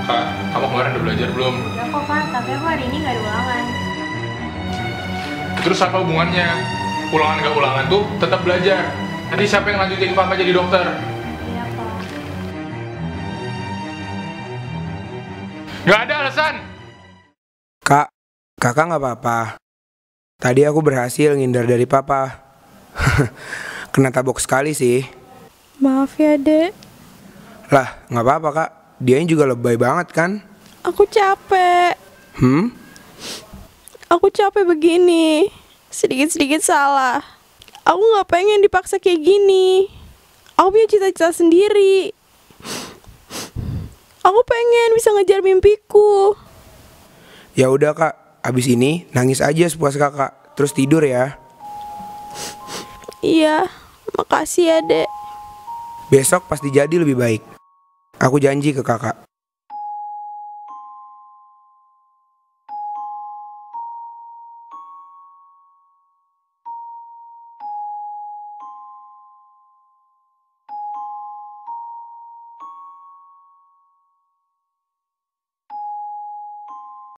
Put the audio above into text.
Kak, kamu kemarin udah belajar belum? Udah kok Kak, tapi aku hari ini gak ada ulangan. Terus apa hubungannya? Ulangan gak ulangan tuh tetap belajar. Nanti siapa yang lanjut jadi papa jadi dokter? Iya Kak. Gak ada alasan. Kak, kakak nggak apa-apa. Tadi aku berhasil ngindar dari papa. Kena tabok sekali sih. Maaf ya, Dek. Lah, nggak apa-apa kak. Dianya juga lebay banget kan? Aku capek. Aku capek begini. Sedikit-sedikit salah. Aku gak pengen dipaksa kayak gini. Aku punya cita-cita sendiri. Aku pengen bisa ngejar mimpiku. Ya udah kak, abis ini nangis aja sepuas kakak. Terus tidur ya. Iya, makasih ya, Dek. Besok pasti jadi lebih baik. Aku janji ke kakak.